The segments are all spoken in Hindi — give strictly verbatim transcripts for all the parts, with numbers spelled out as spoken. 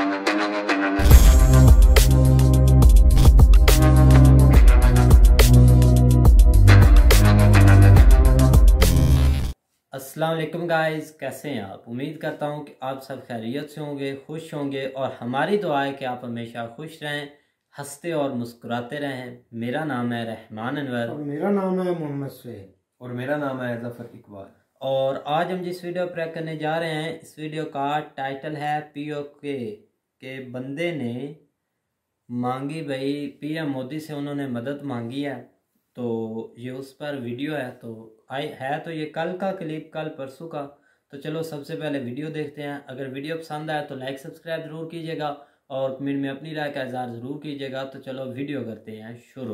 अस्सलाम वालेकुम गाइस, कैसे हैं आप। उम्मीद करता हूं कि आप सब खैरियत से होंगे, खुश होंगे और हमारी दुआ है कि आप हमेशा खुश रहें, हंसते और मुस्कुराते रहें। मेरा नाम है रहमान अनवर और मेरा नाम है मोहम्मद सुहेल और मेरा नाम है जफर इकबाल। और आज हम जिस वीडियो पर करने जा रहे हैं, इस वीडियो का टाइटल है पीओके के बंदे ने मांगी भाई पीएम मोदी से उन्होंने मदद मांगी है, तो ये उस पर वीडियो है। तो आई है तो ये कल का क्लिप, कल परसों का। तो चलो सबसे पहले वीडियो देखते हैं। अगर वीडियो पसंद आए तो लाइक सब्सक्राइब ज़रूर कीजिएगा और कमेंट में अपनी राय का इज़हार ज़रूर कीजिएगा। तो चलो वीडियो करते हैं शुरू।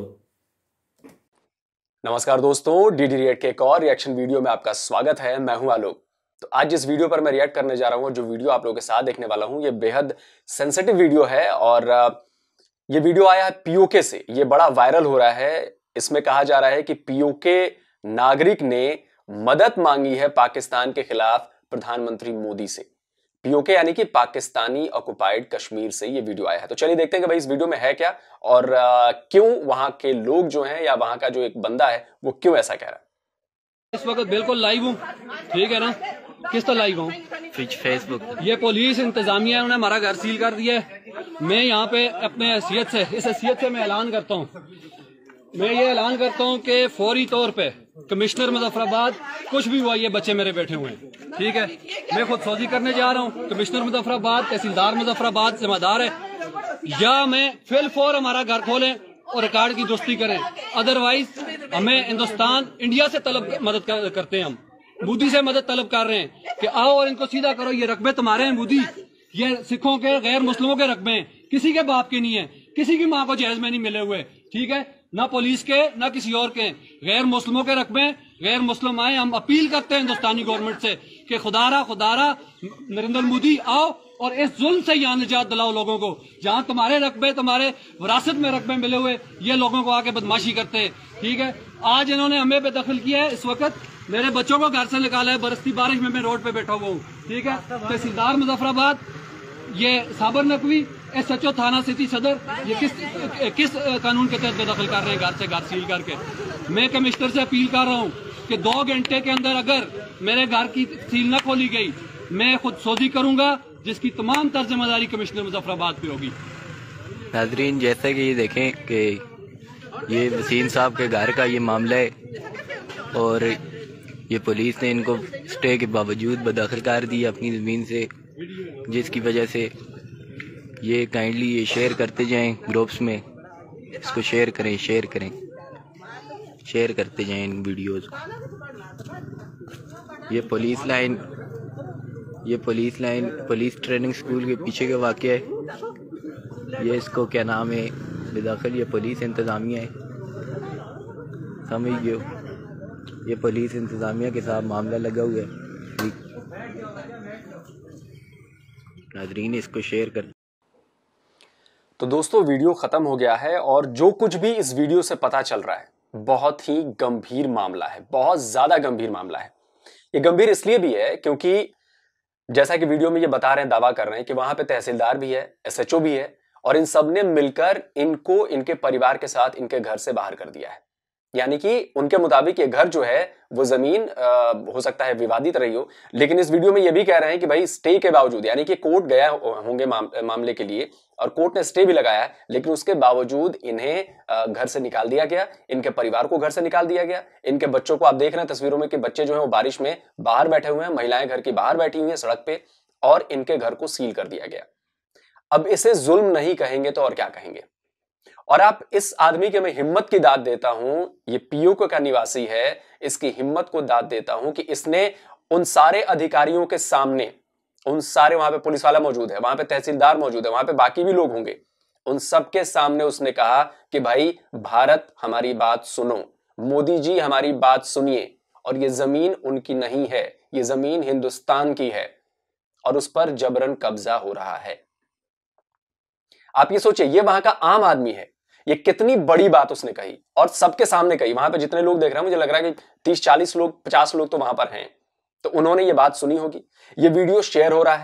नमस्कार दोस्तों, डी डी रिएक्ट के एक और रिएक्शन वीडियो में आपका स्वागत है। मैं हूं आलोक। तो आज जिस वीडियो पर मैं रिएक्ट करने जा रहा हूं, जो वीडियो आप लोगों के साथ देखने वाला हूं, ये बेहद सेंसिटिव वीडियो है और ये वीडियो आया है पीओके से। ये बड़ा वायरल हो रहा है। इसमें कहा जा रहा है कि पीओके नागरिक ने मदद मांगी है पाकिस्तान के खिलाफ प्रधानमंत्री मोदी से। पीओके यानी कि पाकिस्तानी ऑक्युपाइड कश्मीर से ये वीडियो आया है। तो चलिए देखते हैं कि भाई इस वीडियो में है क्या और आ, क्यों वहां के लोग जो हैं या वहां का जो एक बंदा है वो क्यों ऐसा कह रहा है। इस वक्त बिल्कुल लाइव हूँ, ठीक है ना। किस तरह लाइव हूँ? फेसबुक। ये पुलिस इंतजामिया ने हमारा घर सील कर दिया है। मैं यहाँ पे अपने हैसियत से, इस हैसियत से मैं ऐलान करता हूँ, मैं ये ऐलान करता हूँ कि फौरी तौर पे कमिश्नर मुजफ्फराबाद, कुछ भी हुआ, ये बच्चे मेरे बैठे हुए हैं, ठीक है। मैं खुद सौजी करने जा रहा हूँ। कमिश्नर मुजफ्फराबाद, तहसीलदार मुजफ्फराबाद जिम्मेदार है, या मैं फिल फौर हमारा घर खोलें और रिकॉर्ड की दुरुस्ती करें। अदरवाइज हमें हिंदुस्तान, इंडिया से तलब मदद कर, करते हैं, हम मोदी से मदद तलब कर रहे हैं कि आओ और इनको सीधा करो। ये रकबे तुम्हारे हैं मोदी, ये सिखों के, गैर मुस्लिमों के रकबे हैं, किसी के बाप के नहीं है, किसी की माँ को जहेज में नहीं मिले हुए, ठीक है ना, पुलिस के ना किसी और के। गैर मुस्लिमों के रकबे, गैर मुस्लिम आए। हम अपील करते हैं हिंदुस्तानी गवर्नमेंट से कि खुदारा खुदारा नरेंद्र मोदी आओ और इस जुल्म से यहाँ निजात दिलाओ लोगों को। जहाँ तुम्हारे रकबे, तुम्हारे विरासत में रकबे मिले हुए, ये लोगों को आके बदमाशी करते हैं, ठीक है। आज इन्होंने हमें पे दखल किया है। इस वक्त मेरे बच्चों को घर से निकाला है, बरसती बारिश में मैं रोड पे बैठा हुआ हूँ, ठीक है। तहसीलदार मुजफ्फराबाद, ये साबर नकवी, एस एच ओ थाना सिटी सदर, ये किस किस कानून के तहत बेदखल कर रहे हैं घर से घर सील करके। मैं कमिश्नर से अपील कर रहा हूँ कि दो घंटे के अंदर अगर मेरे घर की सील न खोली गई, मैं खुद सोजी करूंगा, जिसकी तमाम तर जिम्मेदारी कमिश्नर मुजफ्फराबाद पे होगी। नाजरीन, जैसा कि ये देखें कि ये वसीम साहब के घर का ये मामला है और ये पुलिस ने इनको स्टे के बावजूद बेदखल कर दिया अपनी ज़मीन से, जिसकी वजह से ये काइंडली ये शेयर करते जाएं ग्रुप्स में, इसको शेयर करें शेयर करें शेयर करते जाएं इन वीडियोस को। ये पुलिस लाइन ये police line police training school के पीछे का वाक़या है। ये इसको क्या नाम है, बेदखल ये पुलिस इंतज़ामिया है, समझ गए हो। ये पुलिस इंतज़ामिया के साथ मामला लगा हुआ है। नाजरीन, इसको शेयर कर। तो दोस्तों, वीडियो खत्म हो गया है और जो कुछ भी इस वीडियो से पता चल रहा है, बहुत ही गंभीर मामला है, बहुत ज्यादा गंभीर मामला है। ये गंभीर इसलिए भी है क्योंकि जैसा कि वीडियो में ये बता रहे हैं, दावा कर रहे हैं कि वहां पे तहसीलदार भी है, एस एच ओ भी है और इन सब ने मिलकर इनको इनके परिवार के साथ इनके घर से बाहर कर दिया है। यानी कि उनके मुताबिक ये घर जो है वो जमीन आ, हो सकता है विवादित रही हो, लेकिन इस वीडियो में ये भी कह रहे हैं कि भाई स्टे के बावजूद, यानी कि कोर्ट गया होंगे माम, मामले के लिए और कोर्ट ने स्टे भी लगाया है, लेकिन उसके बावजूद इन्हें घर से निकाल दिया गया, इनके परिवार को घर से निकाल दिया गया। इनके बच्चों को आप देख रहे हैं तस्वीरों में कि बच्चे जो है वो बारिश में बाहर बैठे हुए हैं, महिलाएं घर की बाहर बैठी हुई है सड़क पे, और इनके घर को सील कर दिया गया। अब इसे जुल्म नहीं कहेंगे तो और क्या कहेंगे। और आप इस आदमी के मैं हिम्मत की दाद देता हूं, ये पीओके का निवासी है, इसकी हिम्मत को दाद देता हूं कि इसने उन सारे अधिकारियों के सामने, उन सारे, वहां पे पुलिस वाला मौजूद है, वहां पे तहसीलदार मौजूद है, वहां पे बाकी भी लोग होंगे, उन सबके सामने उसने कहा कि भाई भारत हमारी बात सुनो, मोदी जी हमारी बात सुनिए, और ये जमीन उनकी नहीं है, ये जमीन हिंदुस्तान की है और उस पर जबरन कब्जा हो रहा है। आप ये सोचिए, ये वहां का आम आदमी है, ये कितनी बड़ी बात उसने कही और सबके सामने कही। वहां पे जितने लोग देख रहे हैं, मुझे लग रहा है कि तीस चालीस लोग, पचास लोग तो वहां पर हैं, तो उन्होंने ये बात सुनी होगी। ये वीडियो शेयर हो रहा है,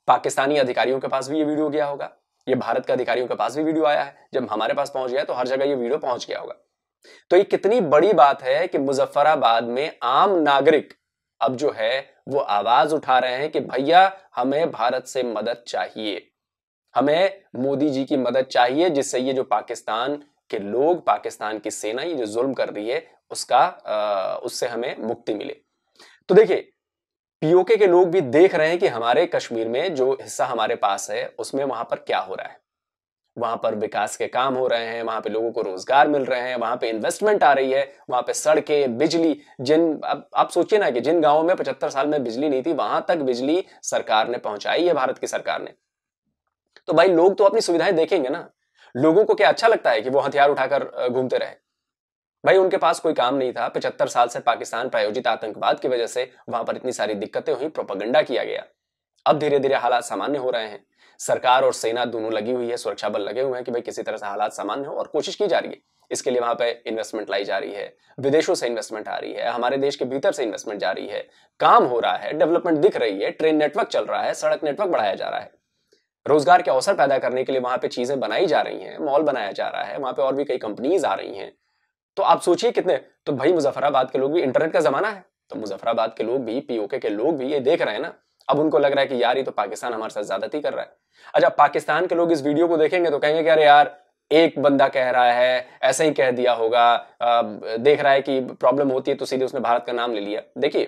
पाकिस्तानी अधिकारियों के पास भी ये वीडियो गया होगा, ये भारत के अधिकारियों के पास भी वीडियो आया है, जब हमारे पास पहुंच गया तो हर जगह ये वीडियो पहुंच गया होगा। तो ये कितनी बड़ी बात है कि मुजफ्फराबाद में आम नागरिक अब जो है वो आवाज उठा रहे हैं कि भैया हमें भारत से मदद चाहिए, हमें मोदी जी की मदद चाहिए, जिससे ये जो पाकिस्तान के लोग, पाकिस्तान की सेना ये जो जुल्म कर रही है उसका आ, उससे हमें मुक्ति मिले। तो देखिए, पीओके के लोग भी देख रहे हैं कि हमारे कश्मीर में जो हिस्सा हमारे पास है उसमें वहां पर क्या हो रहा है, वहां पर विकास के काम हो रहे हैं, वहां पे लोगों को रोजगार मिल रहे हैं, वहां पे इन्वेस्टमेंट आ रही है, वहां पे सड़कें, बिजली, जिन अब आप सोचिए ना कि जिन गांवों में पचहत्तर साल में बिजली नहीं थी वहां तक बिजली सरकार ने पहुंचाई है, भारत की सरकार ने। तो भाई लोग तो अपनी सुविधाएं देखेंगे ना। लोगों को क्या अच्छा लगता है कि वो हथियार उठाकर घूमते रहे? भाई उनके पास कोई काम नहीं था, पचहत्तर साल से पाकिस्तान प्रायोजित आतंकवाद की वजह से वहां पर इतनी सारी दिक्कतें हुई, प्रोपेगेंडा किया गया। अब धीरे धीरे हालात सामान्य हो रहे हैं, सरकार और सेना दोनों लगी हुई है, सुरक्षा बल लगे हुए हैं कि भाई किसी तरह से हालात सामान्य हो, और कोशिश की जा रही है। इसके लिए वहां पे इन्वेस्टमेंट लाई जा रही है, विदेशों से इन्वेस्टमेंट आ रही है, हमारे देश के भीतर से इन्वेस्टमेंट जा रही है, काम हो रहा है, डेवलपमेंट दिख रही है, ट्रेन नेटवर्क चल रहा है, सड़क नेटवर्क बढ़ाया जा रहा है, रोजगार के अवसर पैदा करने के लिए वहां पे चीजें बनाई जा रही हैं, मॉल बनाया जा रहा है, वहां पे और भी कई कंपनीज आ रही हैं। तो आप सोचिए कितने, तो भाई मुजफ्फराबाद के लोग भी, इंटरनेट का जमाना है तो मुजफ्फराबाद के लोग भी, पीओके के लोग भी ये देख रहे हैं ना। अब उनको लग रहा है कि यार ये तो पाकिस्तान हमारे साथ ज्यादती कर रहा है। अच्छा, पाकिस्तान के लोग इस वीडियो को देखेंगे तो कहेंगे कि अरे यार एक बंदा कह रहा है, ऐसे ही कह दिया होगा, आ, देख रहा है कि प्रॉब्लम होती है तो सीधे उसने भारत का नाम ले लिया। देखिए,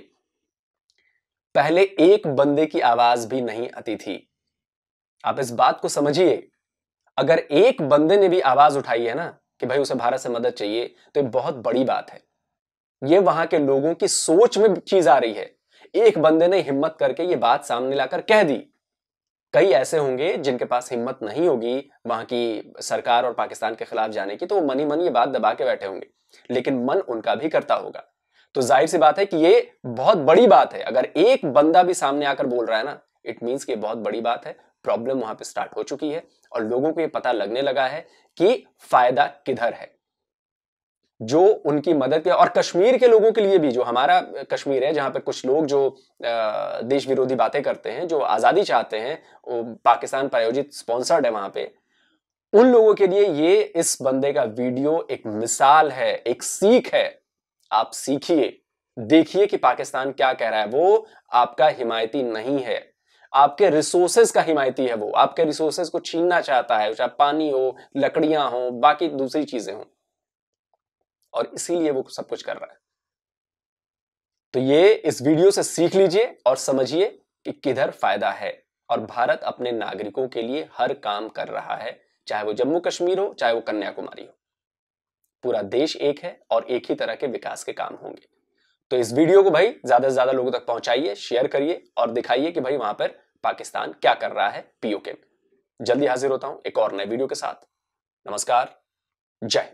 पहले एक बंदे की आवाज भी नहीं आती थी, आप इस बात को समझिए। अगर एक बंदे ने भी आवाज उठाई है ना कि भाई उसे भारत से मदद चाहिए, तो ये बहुत बड़ी बात है। ये वहां के लोगों की सोच में चीज आ रही है। एक बंदे ने हिम्मत करके ये बात सामने लाकर कह दी। कई ऐसे होंगे जिनके पास हिम्मत नहीं होगी वहां की सरकार और पाकिस्तान के खिलाफ जाने की, तो वो मन ही मन ये बात दबा के बैठे होंगे, लेकिन मन उनका भी करता होगा। तो जाहिर सी बात है कि ये बहुत बड़ी बात है। अगर एक बंदा भी सामने आकर बोल रहा है ना, इट मीन्स कि बहुत बड़ी बात है। प्रॉब्लम वहां पे स्टार्ट हो चुकी है और लोगों को ये पता लगने लगा है कि फायदा किधर है, जो उनकी मदद किया। और कश्मीर के लोगों के लिए भी, जो हमारा कश्मीर है जहां पे कुछ लोग जो देश विरोधी बातें करते हैं, जो आजादी चाहते हैं, वो पाकिस्तान प्रायोजित स्पॉन्सर्ड है वहां पे, उन लोगों के लिए ये इस बंदे का वीडियो एक मिसाल है, एक सीख है। आप सीखिए, देखिए कि पाकिस्तान क्या कह रहा है। वो आपका हिमायती नहीं है, आपके रिसोर्सेज का हिमायती है। वो आपके रिसोर्सेज को छीनना चाहता है, चाहे पानी हो, लकड़ियां हो, बाकी दूसरी चीजें हो, और इसीलिए वो सब कुछ कर रहा है। तो ये इस वीडियो से सीख लीजिए और समझिए कि किधर फायदा है। और भारत अपने नागरिकों के लिए हर काम कर रहा है, चाहे वो जम्मू कश्मीर हो, चाहे वो कन्याकुमारी हो। पूरा देश एक है और एक ही तरह के विकास के काम होंगे। तो इस वीडियो को भाई ज्यादा से ज्यादा लोगों तक पहुंचाइए, शेयर करिए और दिखाइए कि भाई वहां पर पाकिस्तान क्या कर रहा है पीओके में। जल्दी हाजिर होता हूं एक और नए वीडियो के साथ। नमस्कार, जय हिंद।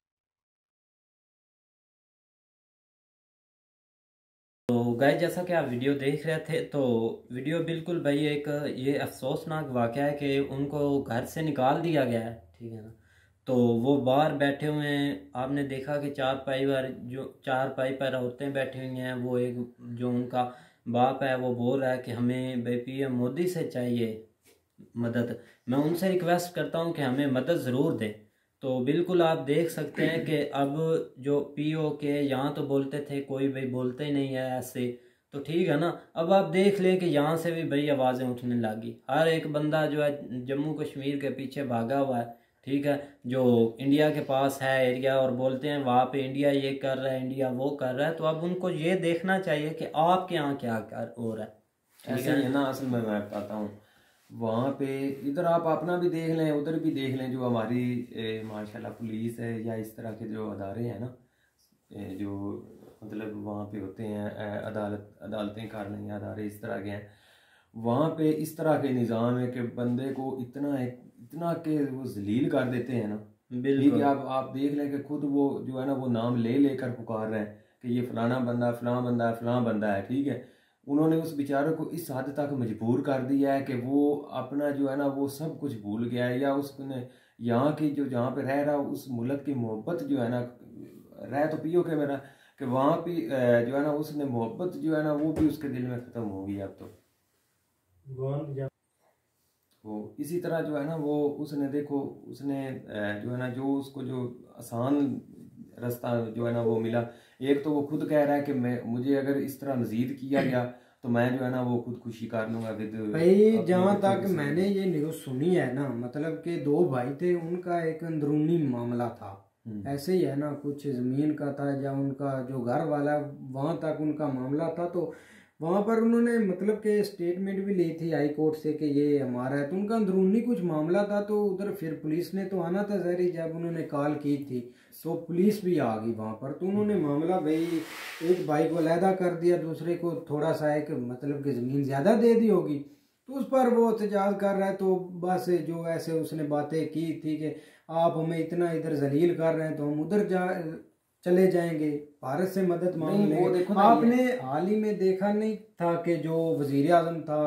तो गाइस, जैसा कि आप वीडियो देख रहे थे, तो वीडियो बिल्कुल भाई एक ये अफसोसनाक वाकया है कि उनको घर से निकाल दिया गया है, ठीक है ना। तो वो बाहर बैठे हुए हैं, आपने देखा कि चार पाई पर जो चार पाई पर औरतें बैठी हुई हैं, वो एक जो उनका बाप है वो बोल रहा है कि हमें भाई पीएम मोदी से चाहिए मदद। मैं उनसे रिक्वेस्ट करता हूं कि हमें मदद ज़रूर दें। तो बिल्कुल आप देख सकते हैं कि अब जो पीओके यहाँ तो बोलते थे, कोई भाई बोलते ही नहीं है ऐसे, तो ठीक है ना। अब आप देख लें कि यहाँ से भी भाई आवाज़ें उठने लगी। हर एक बंदा जो है जम्मू कश्मीर के पीछे भागा हुआ है, ठीक है, जो इंडिया के पास है एरिया, और बोलते हैं वहाँ पे इंडिया ये कर रहा है, इंडिया वो कर रहा है। तो अब उनको ये देखना चाहिए कि आपके यहाँ क्या कर हो रहा है। ऐसा ही है ना, असल में मैं बताता हूँ। वहाँ पे इधर आप अपना भी देख लें, उधर भी देख लें, जो हमारी माशाल्लाह पुलिस है या इस तरह के जो अदारे हैं ना, ए, जो मतलब वहाँ पे होते हैं, अदालत अदालतें कर लें या अदारे इस तरह के हैं, वहाँ पे इस तरह के निज़ाम है कि बंदे को इतना इतना के वो जलील कर देते हैं ना। बिल्कुल, आप आप देख लें कि खुद वो जो है ना वो नाम ले लेकर पुकार रहे हैं कि ये फलाना बंदा फलां बंदा फलां बंदा है, ठीक है। उन्होंने उस बेचारे को इस हद तक मजबूर कर दिया है कि वो अपना जो है ना वो सब कुछ भूल गया है, या उसने यहाँ की जो जहाँ पे रह रहा उस मुल्क की मोहब्बत जो है ना, रह तो पियो के मेरा कि वहाँ पे जो है ना उसने मोहब्बत जो है ना वो भी उसके दिल में ख़त्म हो गई अब तो। तो इसी तरह जो है ना वो उसने देखो उसने जो है ना जो उसको जो आसान रास्ता जो है ना वो मिला। एक तो वो खुद कह रहा है कि मैं मुझे अगर इस तरह मजीद किया गया तो मैं जो है ना वो खुदकुशी कर लूंगा विद। भाई जहाँ तक मैंने ये न्यूज़ सुनी है ना, मतलब कि दो भाई थे, उनका एक अंदरूनी मामला था, ऐसे ही है ना, कुछ ज़मीन का था या उनका जो घर वाला वहाँ तक उनका मामला था। तो वहाँ पर उन्होंने मतलब कि स्टेटमेंट भी ली थी हाई कोर्ट से कि ये हमारा है, तो उनका अंदरूनी कुछ मामला था। तो उधर फिर पुलिस ने तो आना था जहरी, जब उन्होंने कॉल की थी तो पुलिस भी आ गई वहाँ पर। तो उन्होंने मामला भाई एक भाई को अलहदा कर दिया, दूसरे को थोड़ा सा एक मतलब कि ज़मीन ज़्यादा दे दी होगी, तो उस पर वो एहतजाज कर रहा है। तो बस जो ऐसे उसने बातें की थी कि आप हमें इतना इधर जलील कर रहे हैं तो हम उधर जा चले जाएंगे, भारत से मदद मांग लेंगे। आपने हाल ही में देखा नहीं था कि जो वजीर आजम था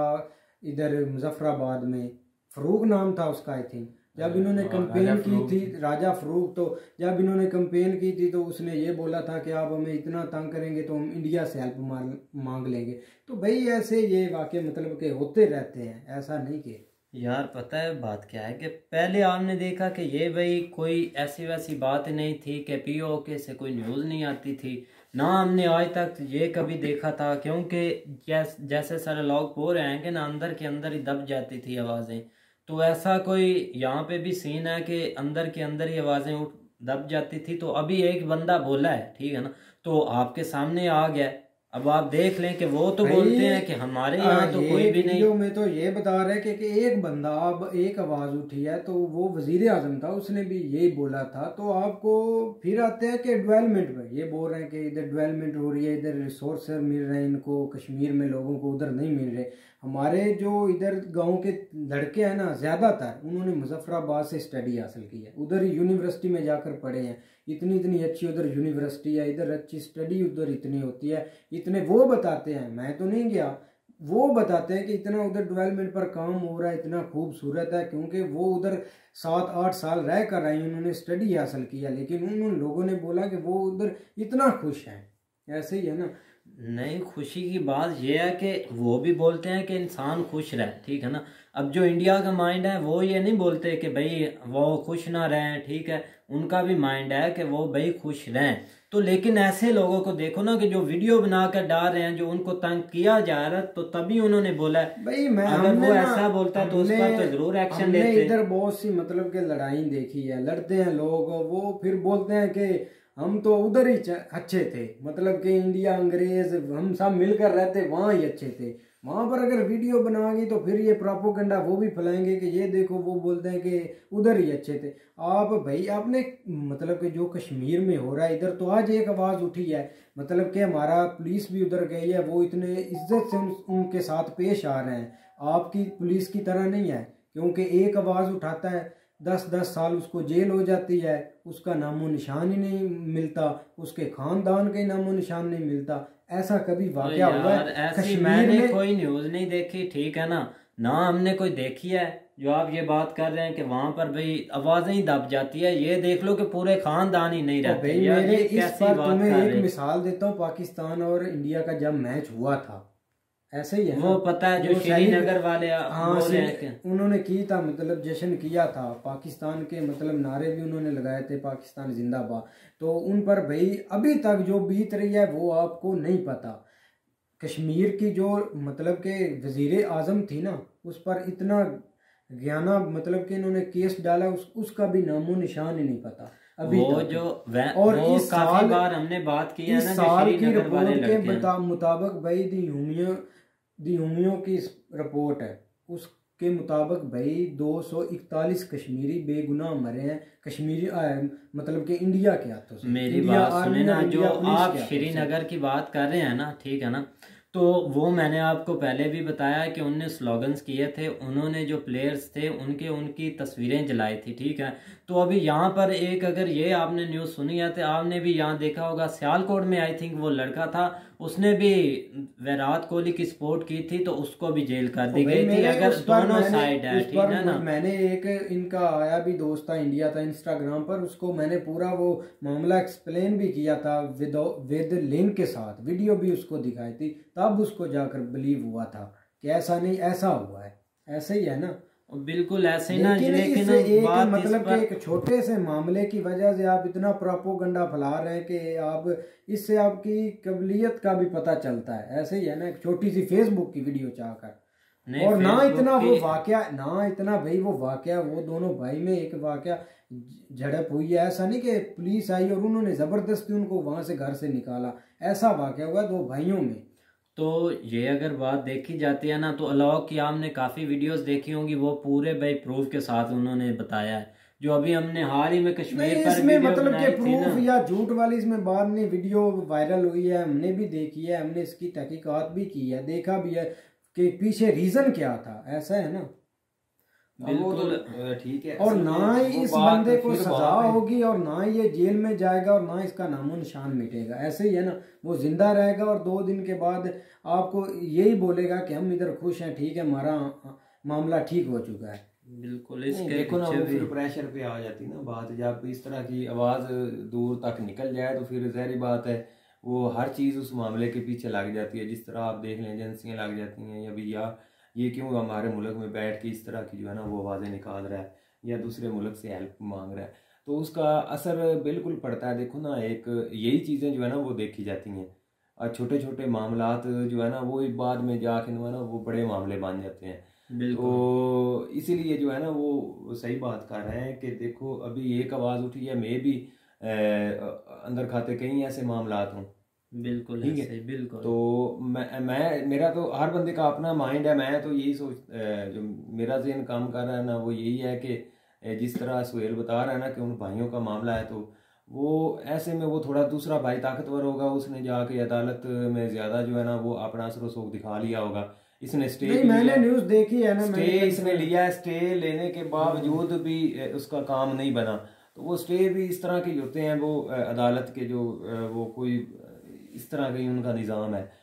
इधर मुजफ्फराबाद में, फरूक नाम था उसका आई थिंक, जब इन्होंने कंपेन की थी, राजा फरूक, तो जब इन्होंने कंपेन की थी तो उसने ये बोला था कि आप हमें इतना तंग करेंगे तो हम इंडिया से हेल्प मांग लेंगे। तो भाई ऐसे ये वाकई मतलब के होते रहते हैं, ऐसा नहीं कि यार पता है बात क्या है कि पहले आपने देखा कि ये भाई कोई ऐसी वैसी बात नहीं थी कि पीओके से कोई न्यूज़ नहीं आती थी, ना हमने आज तक ये कभी देखा था, क्योंकि जैस, जैसे सारे लोग बोल रहे हैं कि ना अंदर के अंदर ही दब जाती थी आवाज़ें। तो ऐसा कोई यहाँ पे भी सीन है कि अंदर के अंदर ही आवाज़ें उठ दब जाती थी। तो अभी एक बंदा बोला है, ठीक है ना, तो आपके सामने आ गया, अब आप देख लें कि वो तो बोलते हैं कि हमारे यहाँ तो कोई भी नहीं। वीडियो में तो ये बता रहे कि, कि एक बंदा, अब एक आवाज उठी है तो वो वजीर आजम था, उसने भी यही बोला था। तो आपको फिर आते हैं कि डेवलपमेंट में ये बोल रहे हैं कि इधर डेवलपमेंट हो रही है, इधर रिसोर्स मिल रहे हैं इनको, कश्मीर में लोगों को उधर नहीं मिल रहे। हमारे जो इधर गांव के लड़के हैं ना, ज्यादातर उन्होंने मुजफ्फराबाद से स्टडी हासिल की है, उधर यूनिवर्सिटी में जाकर पढ़े हैं, इतनी इतनी अच्छी उधर यूनिवर्सिटी है, इधर अच्छी स्टडी उधर इतनी होती है, इतने वो बताते हैं, मैं तो नहीं गया, वो बताते हैं कि इतना उधर डेवलपमेंट पर काम हो रहा है, इतना खूबसूरत है, क्योंकि वो उधर सात आठ साल रह कर आए, उन्होंने स्टडी हासिल किया, लेकिन उन लोगों ने बोला कि वो उधर इतना खुश हैं। ऐसे ही है ना। नहीं, खुशी की बात यह है कि वो भी बोलते हैं कि इंसान खुश रहे, ठीक है ना। अब जो इंडिया का माइंड है वो ये नहीं बोलते कि भाई वो खुश ना रहें, ठीक है, उनका भी माइंड है कि वो भाई खुश रहें। तो लेकिन ऐसे लोगों को देखो ना कि जो वीडियो बनाकर डाल रहे हैं, जो उनको तंग किया जा रहा है, तो तभी उन्होंने बोला भाई मैं अगर वो ऐसा बोलता तो उस पर तो जरूर एक्शन लेते। इधर बहुत सी मतलब के लड़ाई देखी है, लड़ते हैं लोग, वो फिर बोलते हैं कि हम तो उधर ही अच्छे थे, मतलब कि इंडिया अंग्रेज हम सब मिलकर रहते वहाँ ही अच्छे थे। वहाँ पर अगर वीडियो बनाओगी तो फिर ये प्रोपोगंडा वो भी फैलाएंगे कि ये देखो वो बोलते हैं कि उधर ही अच्छे थे। आप भाई आपने मतलब कि जो कश्मीर में हो रहा है इधर, तो आज एक आवाज़ उठी है, मतलब कि हमारा पुलिस भी उधर गई है, वो इतने इज्जत से उन, उनके साथ पेश आ रहे हैं। आपकी पुलिस की तरह नहीं है, क्योंकि एक आवाज़ उठाता है दस दस साल उसको जेल हो जाती है, उसका नामो निशान ही नहीं मिलता, उसके खानदान का नामो निशान नहीं मिलता। ऐसा कभी वाकया हुआ है? ऐसी मैंने कोई न्यूज़ नहीं देखी, ठीक है ना, ना हमने कोई देखी है। जो आप ये बात कर रहे हैं कि वहाँ पर भाई आवाज़ें ही दब जाती है, ये देख लो कि पूरे खानदान ही नहीं रहते। तो मेरे इस पर तुम्हें एक मिसाल देता हूँ, पाकिस्तान और इंडिया का जब मैच हुआ था, ऐसे ही है वो पता है जो श्रीनगर वाले हाँ उन्होंने की था, मतलब जश्न किया था, पाकिस्तान के मतलब नारे भी उन्होंने लगाए थे, पाकिस्तान जिंदाबाद। तो उन पर भाई अभी तक जो बीत रही है वो आपको नहीं पता। कश्मीर की जो मतलब के वजीर आजम थी ना, उस पर इतना ज्ञाना मतलब कि इन्होंने केस डाला, उस, उसका भी नामो निशान ही नहीं पता अभी वो जो और वो इस साल बार हमने बात की है ना, साल की रिपोर्ट के मुताबिक भाई दी ह्यूमियो दी ह्यूमियो की रिपोर्ट है, उसके मुताबिक भाई दो सौ इकतालीस कश्मीरी बेगुनाह मरे हैं, कश्मीरी मतलब कि इंडिया के हाथों से। मेरी बात सुने ना, जो आप श्रीनगर की बात कर रहे हैं ना, ठीक है ना, तो वो मैंने आपको पहले भी बताया कि उनने स्लोगन्स किए थे, उन्होंने जो प्लेयर्स थे उनके उनकी तस्वीरें जलाई थी, ठीक है। तो अभी यहाँ पर एक अगर ये आपने न्यूज़ सुनी है तो आपने भी यहाँ देखा होगा, सियालकोट में आई थिंक वो लड़का था, उसने भी विराट कोहली की सपोर्ट की थी, तो उसको भी जेल कर दी गई थी। अगर दोनों साइड है, ठीक है ना। मैंने एक इनका आया भी दोस्त था इंडिया था इंस्टाग्राम पर, उसको मैंने पूरा वो मामला एक्सप्लेन भी किया था विद विद लिंक के साथ, वीडियो भी उसको दिखाई थी, तब उसको जाकर बिलीव हुआ था कि ऐसा नहीं ऐसा हुआ है। ऐसे ही है ना। बिल्कुल ऐसे ना, लेकिन लेकिन इससे एक बात मतलब पर... कि एक छोटे से मामले की वजह से आप इतना प्रोपोगंडा फैला रहे हैं कि आप इससे आपकी काबिलियत का भी पता चलता है। ऐसे ही है ना, एक छोटी सी फेसबुक की वीडियो चाहकर, और ना इतना वो वाकया, ना इतना भाई वो वाकया, वो दोनों भाई में एक वाकया झड़प हुई है। ऐसा नहीं कि पुलिस आई और उन्होंने जबरदस्ती उनको वहां से घर से निकाला, ऐसा वाकया हुआ दो भाइयों में। तो ये अगर बात देखी जाती है ना, तो अलाउक की आपने काफ़ी वीडियोस देखी होंगी, वो पूरे भाई प्रूफ के साथ उन्होंने बताया है। जो अभी हमने हाल ही में कश्मीर पर इसमें मतलब कि प्रूफ या झूठ वाली इसमें बात नहीं, वीडियो वायरल हुई है, हमने भी देखी है, हमने इसकी तहकीकात भी की है, देखा भी है कि पीछे रीजन क्या था। ऐसा है ना, बिल्कुल ठीक है। और ना ही इस बंदे को सजा होगी और ना ही ये जेल में जाएगा और ना इसका नामो निशान मिटेगा। ऐसे ही है ना, वो जिंदा रहेगा और दो दिन के बाद आपको यही बोलेगा कि हम इधर खुश हैं, ठीक है, हमारा मामला ठीक हो चुका है। बिल्कुल इसके देखो ना, वो फिर प्रेशर पे आ जाती ना बात, जब इस तरह की आवाज दूर तक निकल जाए तो फिर ज़ाहिर बात है वो हर चीज़ उस मामले के पीछे लग जाती है। जिस तरह आप देख लें एजेंसियाँ लग जाती हैं, या भैया ये क्यों हमारे मुल्क में बैठ के इस तरह की जो है ना वो आवाज़ें निकाल रहा है या दूसरे मुल्क से हेल्प मांग रहा है, तो उसका असर बिल्कुल पड़ता है। देखो ना, एक यही चीज़ें जो है ना वो देखी जाती हैं, और छोटे छोटे मामलात जो है ना वो बाद में जाके जो है ना वो बड़े मामले बन जाते हैं। तो इसीलिए जो है ना वो सही बात कर रहे हैं कि देखो अभी एक आवाज़ उठी है, मैं भी अंदर खाते कई ऐसे मामलात हूँ। बिल्कुल ठीक है, बिल्कुल। तो मैं मैं मेरा तो हर बंदे का अपना माइंड है, मैं तो यही सोच, जो मेरा ज़हन काम कर रहा है ना वो यही है कि जिस तरह सुहेल बता रहा है ना कि उन भाइयों का मामला है, तो वो ऐसे में वो थोड़ा दूसरा भाई ताकतवर होगा, उसने जाके अदालत में ज़्यादा जो है ना वो अपना असर शौक दिखा लिया होगा। इसने स्टे नहीं, मैंने न्यूज़ देखी है ना, स्टे इसने लिया, स्टे लेने के बावजूद भी उसका काम नहीं बना। तो वो स्टे भी इस तरह के होते हैं, वो अदालत के जो वो कोई इस तरह का ही उनका निज़ाम है।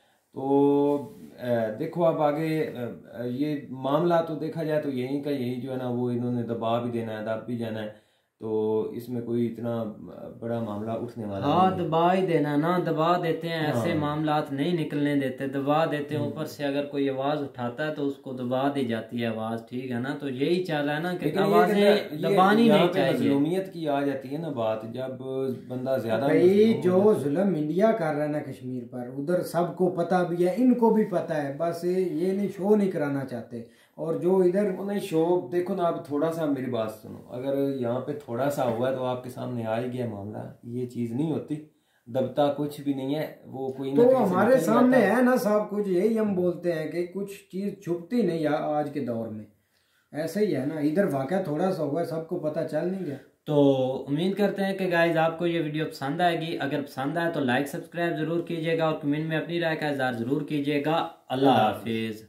तो देखो अब आगे ये मामला तो देखा जाए तो यहीं का यही जो है ना वो इन्होंने दबा भी देना है, दब भी जाना है, तो इसमें कोई इतना बड़ा मामला उठने वाला हाँ दबा ही देना ना, दबा देते हैं। हाँ। ऐसे मामलात नहीं निकलने देते, दबा देते हैं। ऊपर से अगर कोई आवाज उठाता है तो उसको दबा दी जाती है आवाज, ठीक है ना। तो यही चल रहा है ना कि आवाजें दबानी नहीं चाहिए। मजलूमियत की आ जाती है ना बात, जब बंदा ज्यादा भाई जो जुल्म इंडिया कर रहा है ना कश्मीर पर, उधर सबको पता भी है, इनको भी पता है, बस ये नहीं शो नहीं कराना चाहते। और जो इधर नहीं शो, देखो ना आप थोड़ा सा मेरी बात सुनो, अगर यहाँ पे थोड़ा सा हुआ तो आपके सामने आ ही गया मामला, ये चीज नहीं होती, दबता कुछ भी नहीं है वो कोई तो हमारे सामने है ना सब कुछ। यही हम बोलते हैं कि कुछ चीज छुपती नहीं आज के दौर में, ऐसे ही है ना। इधर वाकया थोड़ा सा हुआ, सबको पता चल नहीं गया। तो उम्मीद करते हैं कि गाइज आपको ये वीडियो पसंद आएगी। अगर पसंद आए तो लाइक सब्सक्राइब जरूर कीजिएगा और कमेंट में अपनी राय का इज़हार जरूर कीजिएगा। अल्लाह हाफिज।